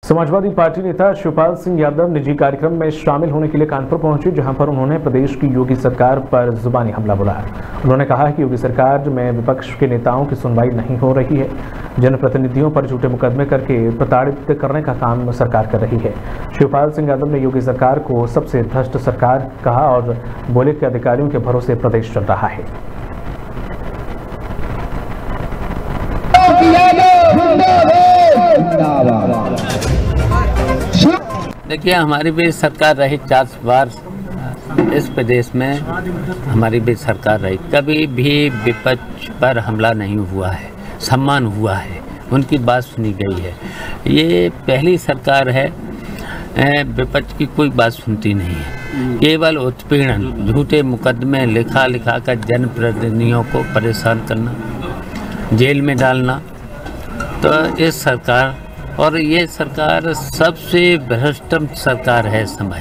Samajwadi party नेता शिवपाल सिंह यादव निजी कार्यक्रम में शामिल होने के लिए कानपुर पहुंचे, जहां पर उन्होंने प्रदेश की योगी सरकार पर जुबानी हमला बोला। उन्होंने कहा कि योगी सरकार में विपक्ष के नेताओं की सुनवाई नहीं हो रही है, जनप्रतिनिधियों पर झूठे मुकदमे करके प्रताड़ित करने का काम सरकार कर रही है। शिवपाल सिंह यादव ने योगी सरकार को सबसे भ्रष्ट सरकार कहा और बोले कि अधिकारियों के भरोसे प्रदेश चल रहा है। देखिए, हमारी भी सरकार रही 4 बार इस प्रदेश में, हमारी भी सरकार रही, कभी भी विपक्ष पर हमला नहीं हुआ है, सम्मान हुआ है, उनकी बात सुनी गई है। ये पहली सरकार है विपक्ष की कोई बात सुनती नहीं है, केवल उत्पीड़न, झूठे मुकदमे लिखा कर जनप्रतिनिधियों को परेशान करना, जेल में डालना। तो इस सरकार, और ये सरकार सबसे भ्रष्टतम सरकार है समय।